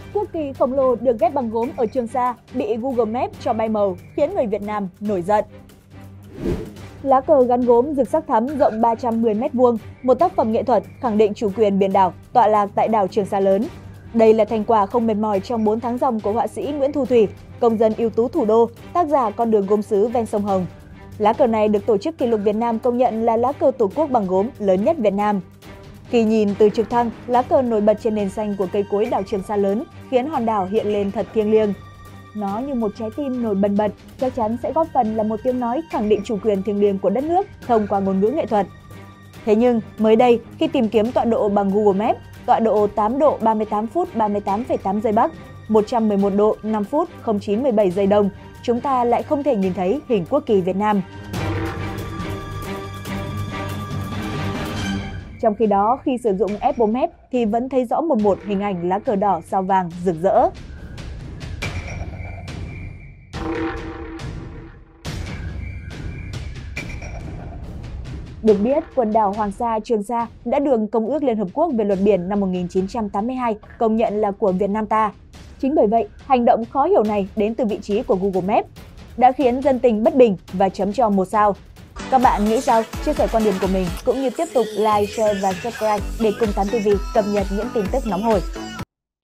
Quốc kỳ khổng lồ được ghép bằng gốm ở Trường Sa bị Google Maps cho bay màu, khiến người Việt Nam nổi giận. Lá cờ gắn gốm rực sắc thắm rộng 310 m², một tác phẩm nghệ thuật khẳng định chủ quyền biển đảo, tọa lạc tại đảo Trường Sa lớn. Đây là thành quả không mệt mỏi trong 4 tháng ròng của họa sĩ Nguyễn Thu Thủy, công dân ưu tú thủ đô, tác giả con đường gốm sứ ven sông Hồng. Lá cờ này được Tổ chức Kỷ lục Việt Nam công nhận là lá cờ tổ quốc bằng gốm lớn nhất Việt Nam. Khi nhìn từ trực thăng, lá cờ nổi bật trên nền xanh của cây cối đảo Trường Sa lớn khiến hòn đảo hiện lên thật thiêng liêng. Nó như một trái tim nổi bần bật, chắc chắn sẽ góp phần là một tiếng nói khẳng định chủ quyền thiêng liêng của đất nước thông qua ngôn ngữ nghệ thuật. Thế nhưng, mới đây, khi tìm kiếm tọa độ bằng Google Maps, tọa độ 8 độ 38 phút 38,8 giây Bắc, 111 độ 5 phút 09,17 giây Đông, chúng ta lại không thể nhìn thấy hình quốc kỳ Việt Nam. Trong khi đó, khi sử dụng Apple Maps thì vẫn thấy rõ một hình ảnh lá cờ đỏ sao vàng rực rỡ. Được biết, quần đảo Hoàng Sa, Trường Sa đã được Công ước Liên Hợp Quốc về luật biển năm 1982 công nhận là của Việt Nam ta. Chính bởi vậy, hành động khó hiểu này đến từ vị trí của Google Maps đã khiến dân tình bất bình và chấm cho 1 sao. Các bạn nghĩ sao? Chia sẻ quan điểm của mình cũng như tiếp tục like, share và subscribe để cùng Tám TV cập nhật những tin tức nóng hổi.